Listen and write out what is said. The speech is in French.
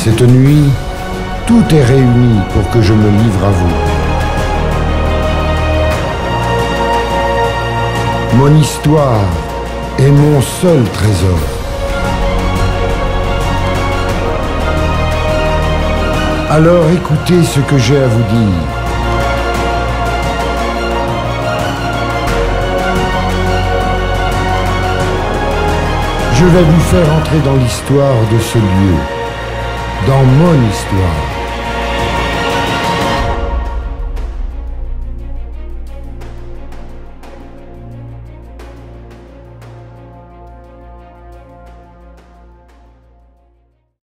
Cette nuit, tout est réuni pour que je me livre à vous. Mon histoire est mon seul trésor. Alors écoutez ce que j'ai à vous dire. Je vais vous faire entrer dans l'histoire de ce lieu, dans mon histoire.